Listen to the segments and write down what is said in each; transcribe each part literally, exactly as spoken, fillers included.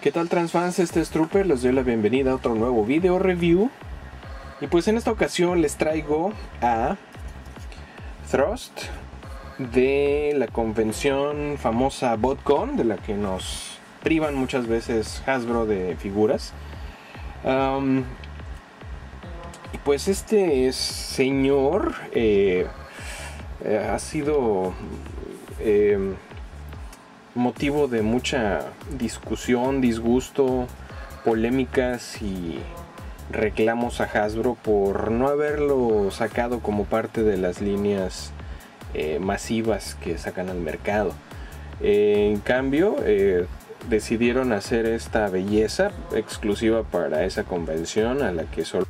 ¿Qué tal, transfans? Este es Trooper, les doy la bienvenida a otro nuevo video review. Y pues en esta ocasión les traigo a Thrust de la convención famosa BotCon, de la que nos privan muchas veces Hasbro de figuras. Um, y pues este es, señor eh, eh, ha sido eh, motivo de mucha discusión, disgusto, polémicas y reclamos a Hasbro por no haberlo sacado como parte de las líneas eh, masivas que sacan al mercado. Eh, en cambio, eh, decidieron hacer esta belleza exclusiva para esa convención, a la que solo...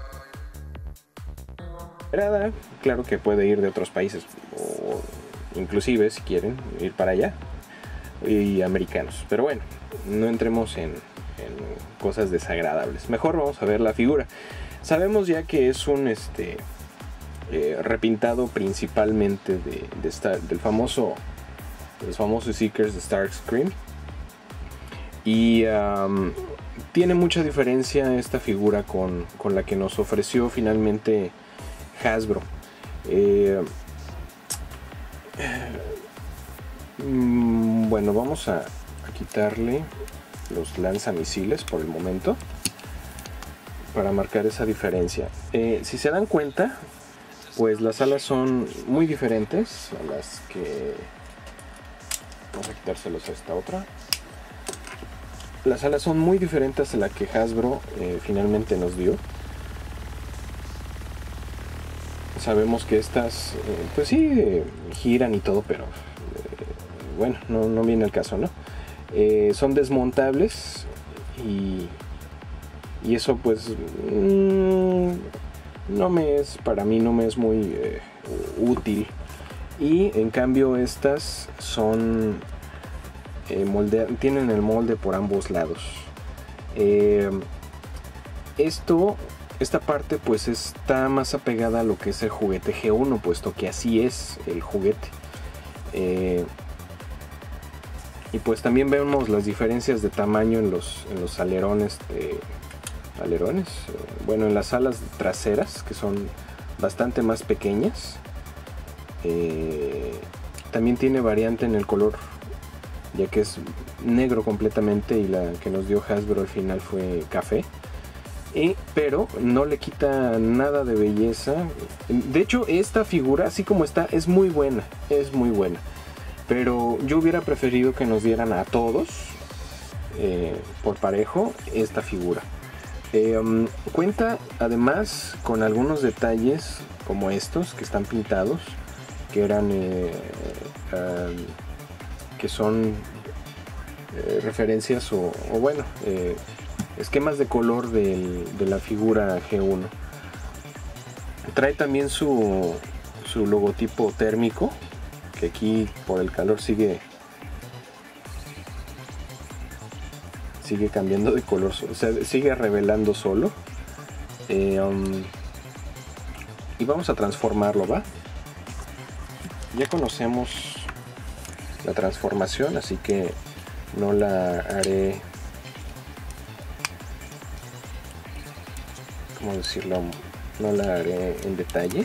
Claro que puede ir de otros países, o inclusive, si quieren, ir para allá, y americanos. Pero bueno, no entremos en, en cosas desagradables. Mejor vamos a ver la figura. Sabemos ya que es un este eh, repintado principalmente de, de Star, del famoso de los famosos Seekers de Starscream, y um, tiene mucha diferencia esta figura con, con la que nos ofreció finalmente Hasbro. Eh, Bueno, vamos a, a quitarle los lanzamisiles por el momento para marcar esa diferencia. Eh, si se dan cuenta, pues las alas son muy diferentes a las que... Vamos a quitárselos a esta otra. Las alas son muy diferentes a la que Hasbro eh, finalmente nos dio. Sabemos que estas, eh, pues sí, eh, giran y todo, pero... bueno, no, no viene el caso, ¿no? Eh, son desmontables y, y eso pues mmm, no me es, para mí no me es muy eh, útil. Y en cambio estas son, eh, molde, tienen el molde por ambos lados. Eh, esto, esta parte pues está más apegada a lo que es el juguete G uno, puesto que así es el juguete. Eh, Y pues también vemos las diferencias de tamaño en los, en los alerones, de, alerones, bueno, en las alas traseras, que son bastante más pequeñas. Eh, también tiene variante en el color, ya que es negro completamente, y la que nos dio Hasbro al final fue café. Y, pero no le quita nada de belleza. De hecho, esta figura, así como está, es muy buena, es muy buena. Pero yo hubiera preferido que nos dieran a todos eh, por parejo esta figura. Eh, um, cuenta además con algunos detalles como estos que están pintados, que eran eh, uh, que son eh, referencias o, o bueno, eh, esquemas de color del, de la figura G uno. Trae también su, su logotipo térmico, que aquí por el calor sigue sigue cambiando de color, o sea, sigue revelando solo. Eh, um, y vamos a transformarlo, ¿va? Ya conocemos la transformación, así que no la haré, ¿cómo decirlo? No la haré en detalle.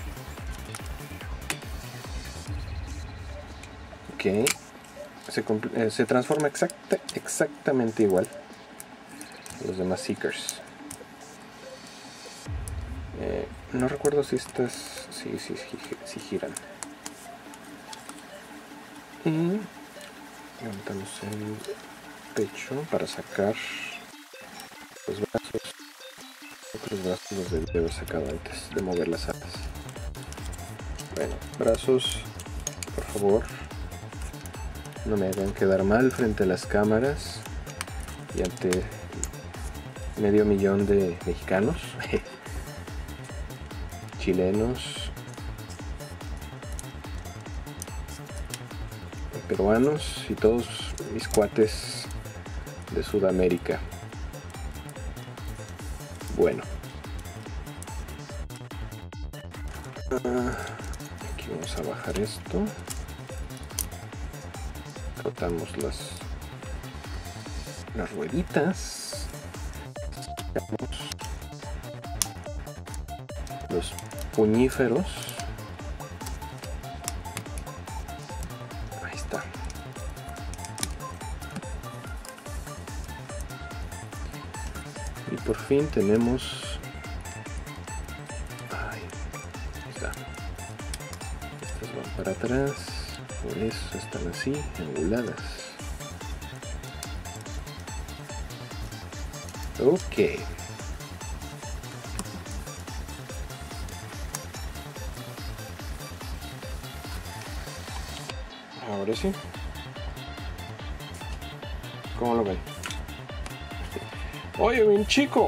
Que se, eh, se transforma exacta, exactamente igual a los demás Seekers. Eh, no recuerdo si estas sí, sí, sí, sí giran. Y levantamos el pecho para sacar los brazos. Los brazos los debí haber sacado antes de mover las alas. Bueno, brazos, por favor. No me hagan quedar mal frente a las cámaras y ante medio millón de mexicanos, chilenos, peruanos y todos mis cuates de Sudamérica. Bueno, aquí vamos a bajar esto. Cortamos las las rueditas, los puñíferos. Ahí está. Y por fin tenemos, ay, ahí está. Estas van para atrás, por eso están así, anguladas. Ok. Ahora sí. ¿Cómo lo ven? Oye, bien chico.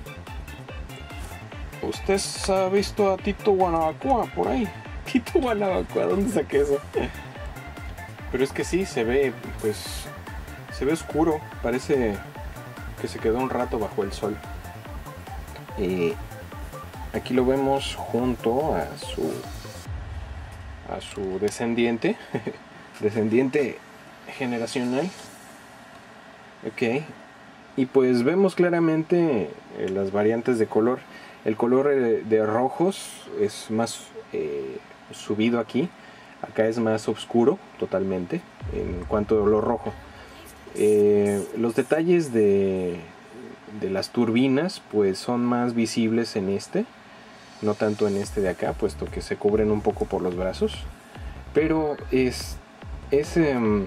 ¿Usted ha visto a Tito Guanabacoa por ahí? Tito Guanabacoa, ¿dónde saqué eso? Pero es que sí, se ve, pues, se ve oscuro. Parece que se quedó un rato bajo el sol. Y aquí lo vemos junto a su a su descendiente descendiente generacional. Ok, y pues vemos claramente eh, las variantes de color. El color eh, de rojos es más eh, subido aquí, acá es más oscuro totalmente en cuanto a lo rojo. Eh, los detalles de, de las turbinas pues son más visibles en este, no tanto en este de acá, puesto que se cubren un poco por los brazos, pero es es, eh,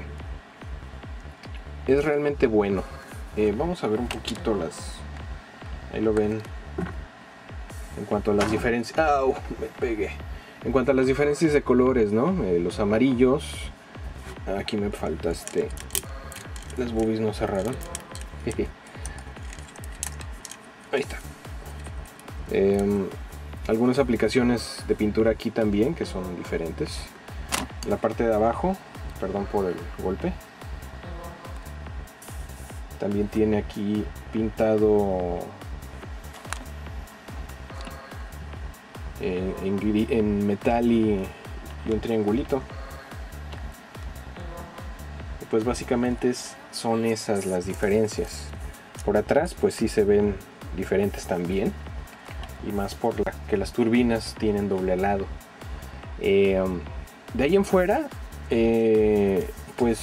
es realmente bueno. Eh, vamos a ver un poquito las, ahí lo ven, en cuanto a las diferencias. ¡Au! Me pegué. En cuanto a las diferencias de colores, ¿no? Eh, los amarillos, aquí me falta este, las boobies no cerraron. Ahí está. Eh, algunas aplicaciones de pintura aquí también que son diferentes. La parte de abajo, perdón por el golpe, también tiene aquí pintado en, en, en metal y, y un triangulito. Y pues básicamente es, son esas las diferencias. Por atrás pues sí se ven diferentes también, y más por la que las turbinas tienen doble alado. Eh, de ahí en fuera, eh, pues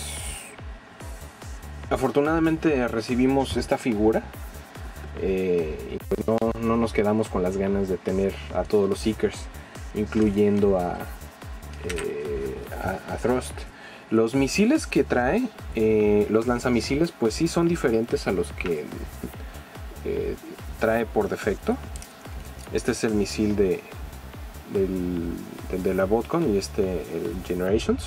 afortunadamente recibimos esta figura, eh, y pues no, no nos quedamos con las ganas de tener a todos los Seekers, incluyendo a, eh, a, a Thrust. Los misiles que trae, eh, los lanzamisiles, pues sí son diferentes a los que eh, trae por defecto. Este es el misil de, del, del de la Botcon, y este el Generations.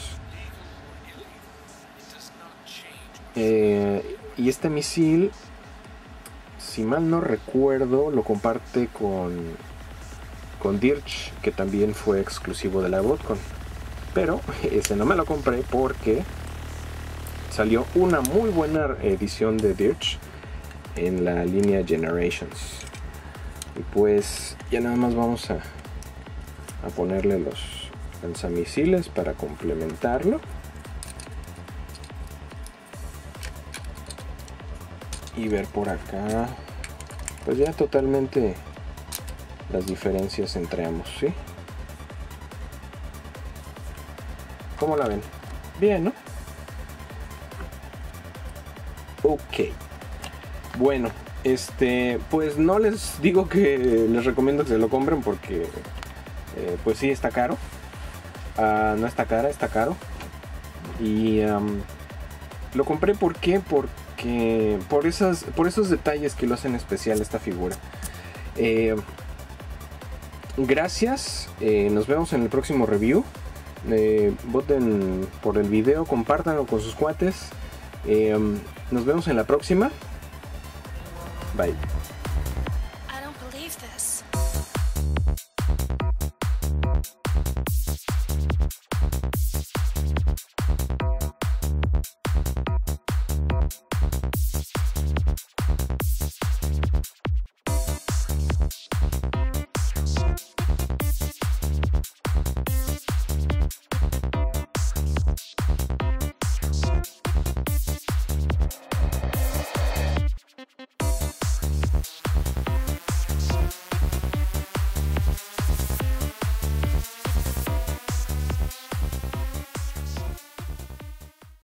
Eh, y este misil, si mal no recuerdo, lo comparte con, con Dirge, que también fue exclusivo de la Botcon. Pero ese no me lo compré porque salió una muy buena edición de Dirge en la línea Generations. Y pues ya nada más vamos a, a ponerle los lanzamisiles para complementarlo. Y ver por acá, pues ya totalmente las diferencias entre ambos, ¿sí? ¿Cómo la ven? Bien, ¿no? Ok. Bueno, este, pues no les digo que les recomiendo que se lo compren porque, eh, pues sí, está caro. Uh, no está cara, está caro. Y um, lo compré, ¿por qué? Porque por, esas, por esos detalles que lo hacen especial esta figura. Eh, gracias, eh, nos vemos en el próximo review. Eh, voten por el video, compártanlo con sus cuates. Eh, nos vemos en la próxima. Bye. I don't believe this.